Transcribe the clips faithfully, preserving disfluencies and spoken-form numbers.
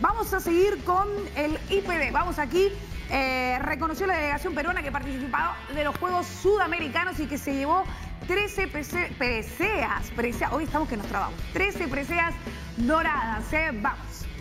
Vamos a seguir con el I P D. Vamos aquí. Eh, reconoció la delegación peruana que participaba de los Juegos Sudamericanos y que se llevó trece prese, preseas, preseas. Hoy estamos que nos trabamos. trece preseas doradas. ¿eh? Vamos.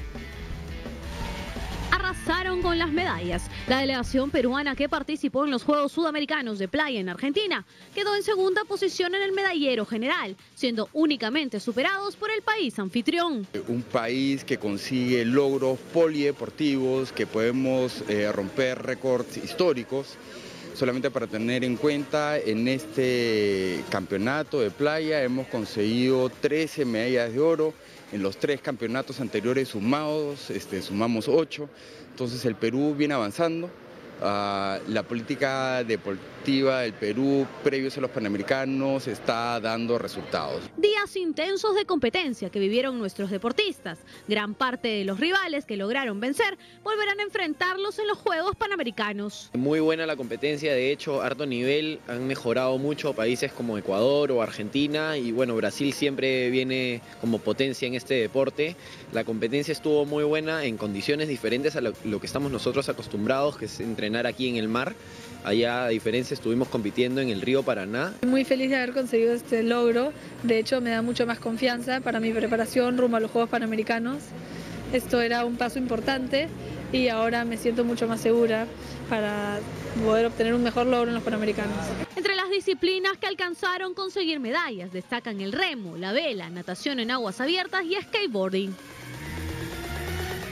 Arrasaron con las medallas. La delegación peruana que participó en los Juegos Sudamericanos de Playa en Argentina quedó en segunda posición en el medallero general, siendo únicamente superados por el país anfitrión. Un país que consigue logros polideportivos, que podemos eh, romper récords históricos. Solamente para tener en cuenta, en este campeonato de playa hemos conseguido trece medallas de oro. En los tres campeonatos anteriores sumados, este, sumamos ocho. Entonces el Perú viene avanzando. Uh, la política deportiva del Perú previos a los Panamericanos está dando resultados. Días intensos de competencia que vivieron nuestros deportistas. Gran parte de los rivales que lograron vencer volverán a enfrentarlos en los Juegos Panamericanos. Muy buena la competencia, de hecho, harto nivel, han mejorado mucho países como Ecuador o Argentina y bueno, Brasil siempre viene como potencia en este deporte. La competencia estuvo muy buena en condiciones diferentes a lo, lo que estamos nosotros acostumbrados, que es entrenar aquí en el mar. Allá, a diferencia, estuvimos compitiendo en el río Paraná. Muy feliz de haber conseguido este logro. De hecho, me da mucho más confianza para mi preparación rumbo a los Juegos Panamericanos. Esto era un paso importante y ahora me siento mucho más segura para poder obtener un mejor logro en los Panamericanos. Entre las disciplinas que alcanzaron conseguir medallas destacan el remo, la vela, natación en aguas abiertas y skateboarding.